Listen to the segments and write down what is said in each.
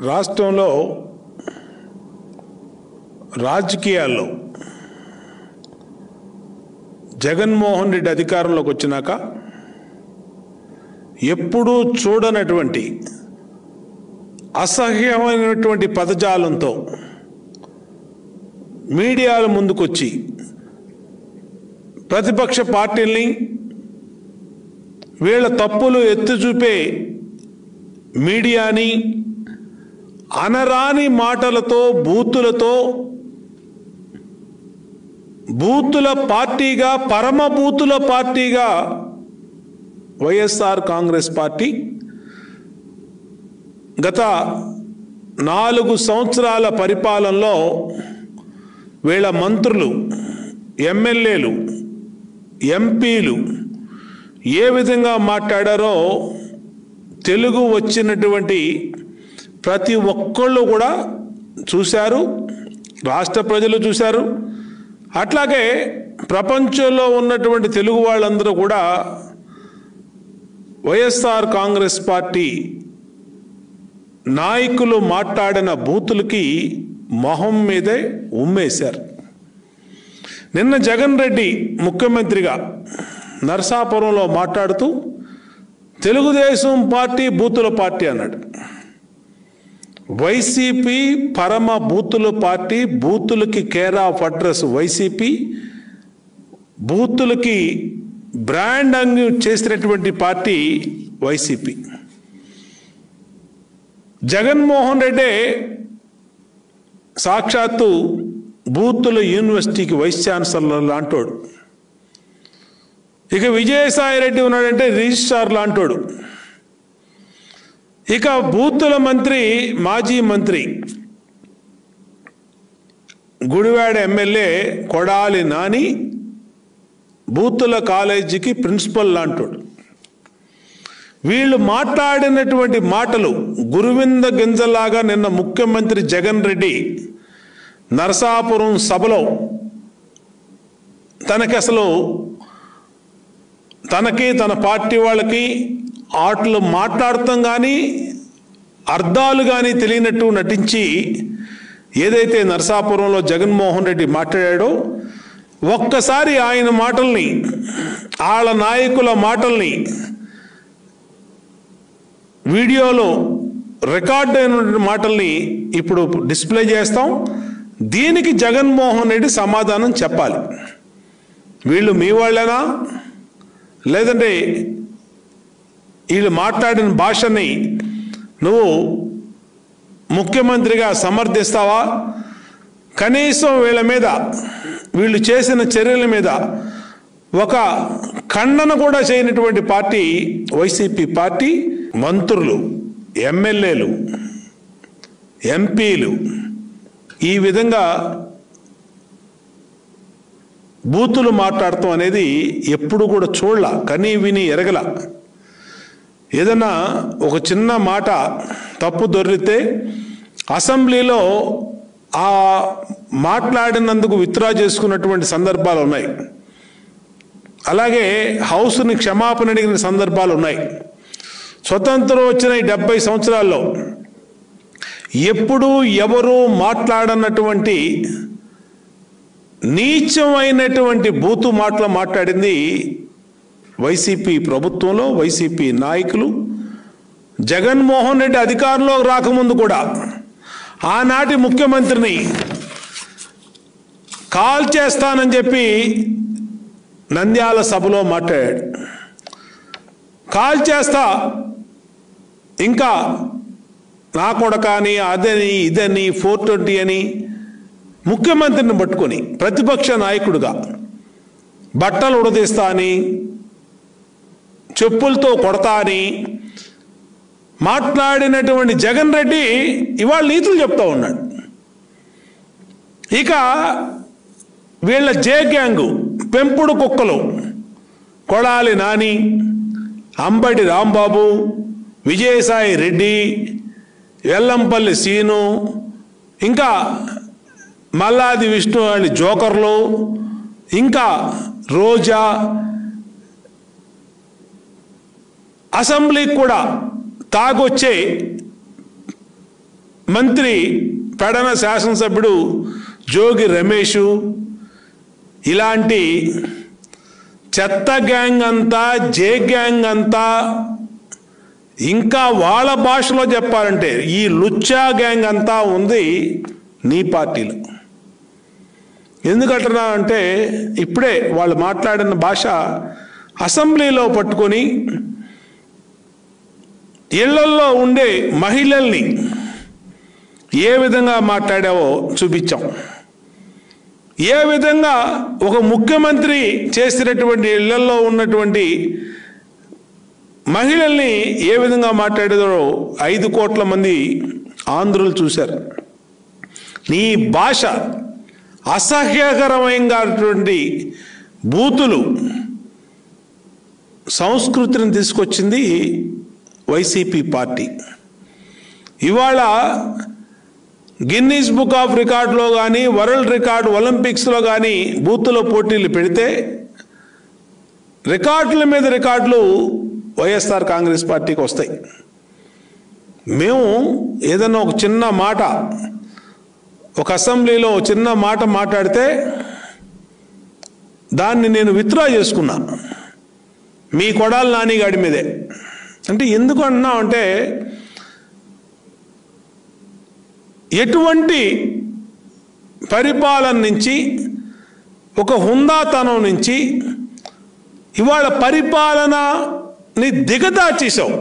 రాష్ట్రంలో రాజకీయాల్లో జగన్మోహన్ రెడ్డి అధికారంలోకి వచ్చినాక ఎప్పుడూ చూడనటువంటి అసహ్యమైనటువంటి పదజాలంతో మీడియాల ముందుకొచ్చి ప్రతిపక్ష పార్టీల్ని వీళ్ళ తప్పులు ఎత్తి చూపే మీడియాని అనరాని మాటలతో బూతుల పార్టీగా పరమ బూతుల పార్టీగా వైఎస్ఆర్ కాంగ్రెస్ పార్టీ గత 4 సంవత్సరాల పరిపాలనలో వీళ్ళ మంత్రులు, ఎమ్మెల్యేలు, ఎంపీలు ఏ విధంగా మాట్లాడారో తెలుగు వచ్చినటువంటి ప్రతి ఒక్కళ్ళు కూడా చూశారు, రాష్ట్ర ప్రజలు చూశారు. అట్లాగే ప్రపంచంలో ఉన్నటువంటి తెలుగు వాళ్ళందరూ కూడా వైఎస్ఆర్ కాంగ్రెస్ పార్టీ నాయకులు మాట్లాడిన బూతులకి మొహం మీదే ఉమ్మేశారు. నిన్న జగన్ రెడ్డి ముఖ్యమంత్రిగా నరసాపురంలో మాట్లాడుతూ తెలుగుదేశం పార్టీ బూతుల పార్టీ అన్నాడు. వైసీపీ పరమ బూతుల పార్టీ, బూతులకి కేర్ ఆఫ్ అడ్రస్ వైసీపీ, బూతులకి బ్రాండ్ చేసినటువంటి పార్టీ వైసీపీ. జగన్మోహన్ రెడ్డి సాక్షాత్తు బూతుల యూనివర్సిటీకి వైస్ ఛాన్సలర్ లాంటోడు. ఇక విజయసాయి రెడ్డి ఉన్నాడంటే రిజిస్ట్రార్ లాంటోడు. ఇక బూతుల మంత్రి, మాజీ మంత్రి, గుడివాడ ఎమ్మెల్యే కొడాలి నాని బూతుల కాలేజీకి ప్రిన్సిపల్ లాంటోడు. వీళ్ళు మాట్లాడినటువంటి మాటలు గురువింద గింజలాగా నిన్న ముఖ్యమంత్రి జగన్ రెడ్డి నరసాపురం సభలో తనకి తన పార్టీ వాళ్ళకి ఆటలు మాట్లాడతాం కానీ అర్థాలు కానీ తెలియనట్టు నటించి ఏదైతే నరసాపురంలో జగన్మోహన్ రెడ్డి మాట్లాడాడో ఒక్కసారి ఆయన మాటల్ని, వాళ్ళ నాయకుల మాటల్ని వీడియోలో రికార్డ్ అయిన మాటల్ని ఇప్పుడు డిస్ప్లే చేస్తాం. దీనికి జగన్మోహన్ రెడ్డి సమాధానం చెప్పాలి. వీళ్ళు మీ వాళ్ళేనా, లేదంటే వీళ్ళు మాట్లాడిన భాషని నువ్వు ముఖ్యమంత్రిగా సమర్థిస్తావా? కనీసం వీళ్ళ మీద, వీళ్ళు చేసిన చర్యల మీద ఒక ఖండన కూడా చేయనటువంటి పార్టీ వైసీపీ పార్టీ. మంత్రులు, ఎమ్మెల్యేలు, ఎంపీలు ఈ విధంగా బూతులు మాట్లాడటం అనేది ఎప్పుడు కూడా చూడలా, కనీ విని ఎరగల. ఏదన్నా ఒక చిన్న మాట తప్పు దొరికితే అసెంబ్లీలో ఆ మాట్లాడినందుకు విత్డ్రా చేసుకున్నటువంటి సందర్భాలు ఉన్నాయి. అలాగే హౌస్ని క్షమాపణ అడిగిన సందర్భాలు ఉన్నాయి. స్వతంత్రం వచ్చిన ఈ 70 సంవత్సరాల్లో ఎప్పుడూ ఎవరు మాట్లాడనటువంటి నీచమైనటువంటి బూతు మాటలు మాట్లాడింది వైసీపీ ప్రభుత్వంలో వైసీపీ నాయకులు. జగన్మోహన్ రెడ్డి అధికారంలోకి రాకముందు కూడా ఆనాటి ముఖ్యమంత్రిని కాల్ చేస్తానని చెప్పి నంద్యాల సభలో మాట్లాడాడు. కాల్ చేస్తా, ఇంకా నా కొడకాని, అదని ఇదని 420 అని ముఖ్యమంత్రిని పట్టుకొని ప్రతిపక్ష నాయకుడుగా బట్టలు ఉడదీస్తా అని, చెప్పులతో కొడతా అని మాట్లాడినటువంటి జగన్ రెడ్డి ఇవాళ నీతులు చెప్తా ఉన్నాడు. ఇక వీళ్ళ జే గ్యాంగు పెంపుడు కుక్కలు కొడాలి నాని, అంబటి రాంబాబు, విజయసాయి రెడ్డి, ఎల్లంపల్లి సీను, ఇంకా మల్లాది విష్ణు అని జోకర్లు, ఇంకా రోజా అసెంబ్లీకి కూడా తాగొచ్చే మంత్రి పెడన శాసనసభ్యుడు జోగి రమేష్ ఇలాంటి చెత్త గ్యాంగ్ అంతా జే గ్యాంగ్ అంతా, ఇంకా వాళ్ళ భాషలో చెప్పాలంటే ఈ లుచ్చా గ్యాంగ్ అంతా ఉంది నీ పార్టీలో. ఎందుకంటున్నా అంటే ఇప్పుడే వాళ్ళు మాట్లాడిన భాష అసెంబ్లీలో పట్టుకొని ఇళ్లల్లో ఉండే మహిళల్ని ఏ విధంగా మాట్లాడావో చూపించాం. ఏ విధంగా ఒక ముఖ్యమంత్రి చేసినటువంటి ఇళ్లల్లో ఉన్నటువంటి మహిళల్ని ఏ విధంగా మాట్లాడారో 5 కోట్ల మంది ఆంధ్రులు చూశారు. నీ భాష అసహ్యకరమైనటువంటి బూతులు సంస్కృతిని తీసుకొచ్చింది వైసీపీ పార్టీ. ఇవాళ గిన్నీస్ బుక్ ఆఫ్ రికార్డులో కానీ వరల్డ్ రికార్డు ఒలింపిక్స్లో కానీ బూతుల పోటీలు పెడితే రికార్డుల మీద రికార్డులు వైఎస్ఆర్ కాంగ్రెస్ పార్టీకి వస్తాయి. మేము ఏదన్నా ఒక చిన్న మాట, ఒక అసెంబ్లీలో చిన్న మాట మాట్లాడితే దాన్ని నేను విత్డ్రా చేసుకున్నా మీ కొడాలి నానిగాడి మీదే. అంటే ఎందుకు అంటున్నా అంటే ఎటువంటి పరిపాలన నుంచి, ఒక హుందాతనం నుంచి ఇవాళ పరిపాలనని దిగదార్చేశావు.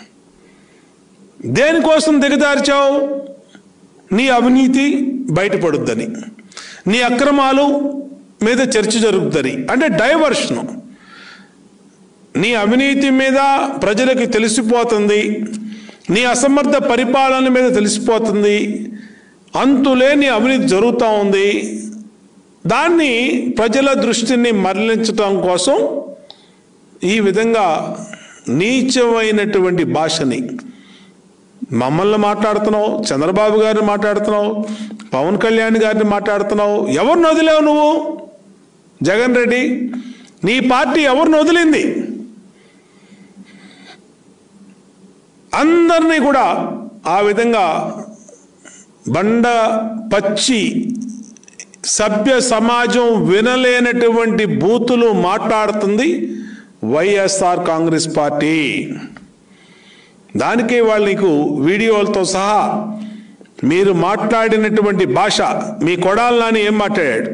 దేనికోసం దిగదార్చావు? నీ అవినీతి బయటపడుద్దని, నీ అక్రమాలు మీద చర్చ జరుగుతుంది, అంటే డైవర్షను. నీ అవినీతి మీద ప్రజలకు తెలిసిపోతుంది, నీ అసమర్థ పరిపాలన మీద తెలిసిపోతుంది, అంతులేని అవినీతి జరుగుతూ ఉంది. దాన్ని ప్రజల దృష్టిని మరలించటం కోసం ఈ విధంగా నీచమైనటువంటి భాషని మమ్మల్ని మాట్లాడుతున్నావు, చంద్రబాబు గారిని మాట్లాడుతున్నావు, పవన్ కళ్యాణ్ గారిని మాట్లాడుతున్నావు. ఎవరిని వదిలేవు నువ్వు? జగన్ రెడ్డి నీ పార్టీ ఎవరిని వదిలింది? అందరినీ కూడా ఆ విధంగా బండ పచ్చి సభ్య సమాజం వినలేనటువంటి బూతులు మాట్లాడుతుంది వైఎస్ఆర్ కాంగ్రెస్ పార్టీ. దానికే వాళ్ళు నీకు వీడియోలతో సహా మీరు మాట్లాడినటువంటి భాష, మీ కొడాలి నాని ఏం మాట్లాడాడు,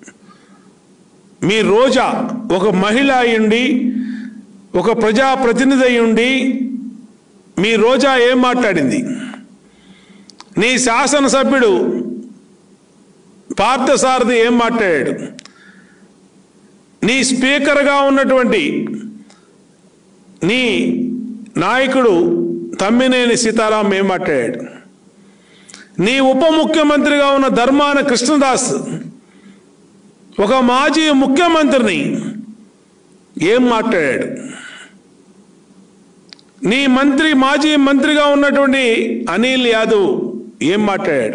మీ రోజా ఒక మహిళ అయ్యుండి, ఒక ప్రజాప్రతినిధి అయ్యుండి మీ రోజా ఏం మాట్లాడింది, నీ శాసనసభ్యుడు పార్థసారథి ఏం మాట్లాడాడు, నీ స్పీకర్గా ఉన్నటువంటి నీ నాయకుడు తమ్మినేని సీతారాం ఏం మాట్లాడాడు, నీ ఉప ముఖ్యమంత్రిగా ఉన్న ధర్మాన కృష్ణదాస్ ఒక మాజీ ముఖ్యమంత్రిని ఏం మాట్లాడాడు, నీ మాజీ మంత్రిగా ఉన్నటువంటి అనిల్ యాదవ్ ఏం మాట్లాడాడు,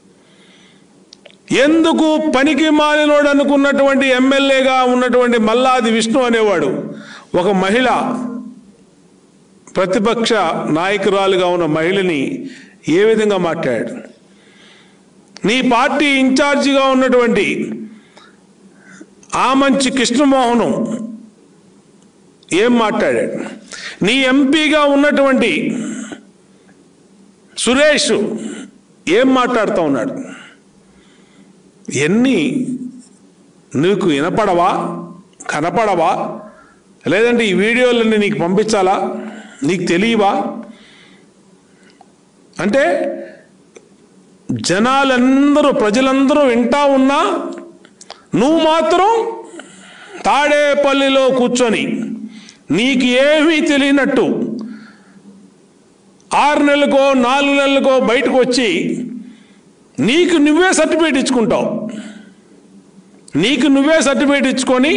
ఎందుకు పనికి మాలినోడు అనుకున్నటువంటి ఎమ్మెల్యేగా ఉన్నటువంటి మల్లాది విష్ణు అనేవాడు ఒక మహిళ, ప్రతిపక్ష నాయకురాలుగా ఉన్న మహిళని ఏ విధంగా మాట్లాడాడు, నీ పార్టీ ఇన్ఛార్జిగా ఉన్నటువంటి ఆమంచి కృష్ణమోహన్ ఏం మాట్లాడాడు, నీ ఎంపీగా ఉన్నటువంటి సురేష్ ఏం మాట్లాడుతూ ఉన్నాడు. ఎన్ని నీకు వినపడవా, కనపడవా? లేదంటే ఈ వీడియోలన్నీ నీకు పంపించాలా? నీకు తెలియవా? అంటే జనాలందరూ, ప్రజలందరూ వింటా ఉన్నా నువ్వు మాత్రం తాడేపల్లిలో కూర్చొని నీకు ఏమీ తెలియనట్టు 6 నెలలకో 4 నెలలకో బయటకు వచ్చి నీకు నువ్వే సర్టిఫికేట్ ఇచ్చుకుంటావు. నీకు నువ్వే సర్టిఫికేట్ ఇచ్చుకొని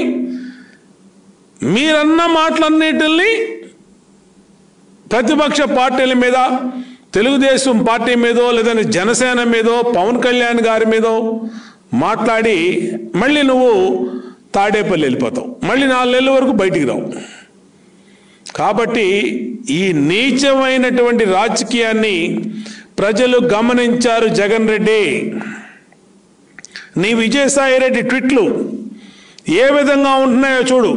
మీరన్న మాటలన్నిటిని ప్రతిపక్ష పార్టీల మీద, తెలుగుదేశం పార్టీ మీదో లేదంటే జనసేన మీదో పవన్ కళ్యాణ్ గారి మీదో మాట్లాడి మళ్ళీ నువ్వు తాడేపల్లి వెళ్ళిపోతావు, మళ్ళీ 4 నెలల వరకు బయటికి రావు. కాబట్టి ఈ నీచమైనటువంటి రాజకీయాన్ని ప్రజలు గమనించారు జగన్ రెడ్డి. నీ విజయసాయి రెడ్డి ట్వీట్లు ఏ విధంగా ఉంటున్నాయో చూడు,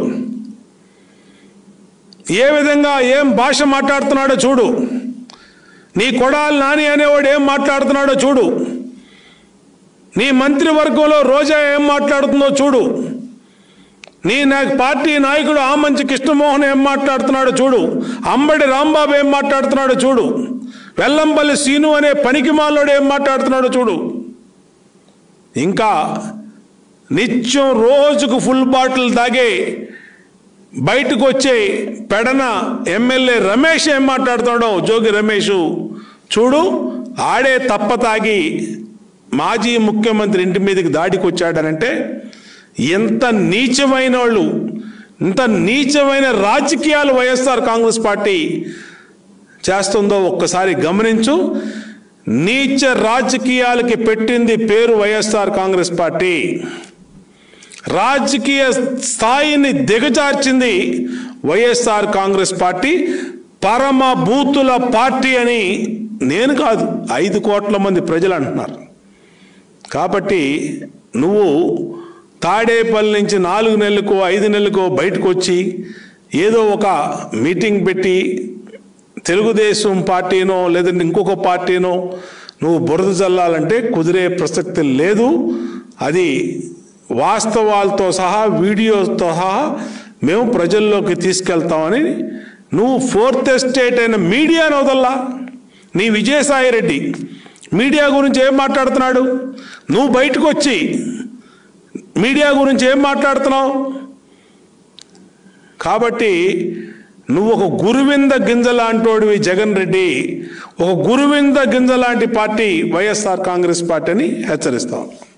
ఏ విధంగా ఏం భాష మాట్లాడుతున్నాడో చూడు, నీ కొడాలి నాని అనేవాడు ఏం మాట్లాడుతున్నాడో చూడు, నీ మంత్రివర్గంలో రోజా ఏం మాట్లాడుతుందో చూడు, నీ పార్టీ నాయకుడు ఆమంచి కృష్ణమోహన్ ఏం మాట్లాడుతున్నాడో చూడు, అంబడి రాంబాబు ఏం మాట్లాడుతున్నాడో చూడు, వెల్లంపల్లి సీను అనే పనికిమాలోడు ఏం మాట్లాడుతున్నాడో చూడు. ఇంకా నిత్యం రోజుకు ఫుల్ బాటిల్ తాగే బయటకు వచ్చే పెడన ఎమ్మెల్యే రమేష్ ఏం మాట్లాడుతున్నాడో, జోగి రమేష్ చూడు. ఆడే తప్ప తాగి మాజీ ముఖ్యమంత్రి ఇంటి మీదకి దాడికి వచ్చాడనంటే ఎంత నీచమైన వాళ్ళు, ఇంత నీచమైన రాజకీయాలు వైఎస్ఆర్ కాంగ్రెస్ పార్టీ చేస్తుందో ఒక్కసారి గమనించు. నీచ రాజకీయాలకి పెట్టింది పేరు వైఎస్ఆర్ కాంగ్రెస్ పార్టీ. రాజకీయ స్థాయిని దిగజార్చింది వైఎస్ఆర్ కాంగ్రెస్ పార్టీ. పరమ బూతుల పార్టీ అని నేను కాదు, 5 కోట్ల మంది ప్రజలు అంటున్నారు. కాబట్టి నువ్వు తాడేపల్లి నుంచి 4 నెలలకో 5 నెలలకో బయటకు వచ్చి ఏదో ఒక మీటింగ్ పెట్టి తెలుగుదేశం పార్టీనో లేదంటే ఇంకొక పార్టీనో నువ్వు బురద చల్లాలంటే కుదిరే ప్రసక్తి లేదు. అది వాస్తవాలతో సహా వీడియోతో సహా మేము ప్రజల్లోకి తీసుకెళ్తామని నువ్వు 4th ఎస్టేట్ అయిన మీడియాను వదల్లా. నీ విజయసాయి రెడ్డి మీడియా గురించి ఏం మాట్లాడుతున్నాడు? నువ్వు బయటకు వచ్చి మీడియా గురించి ఏం మాట్లాడుతున్నావు? కాబట్టి నువ్వు ఒక గురువింద గింజ లాంటోడివి జగన్ రెడ్డి. ఒక గురువింద గింజ లాంటి పార్టీ వైఎస్ఆర్ కాంగ్రెస్ పార్టీ అని హెచ్చరిస్తావు.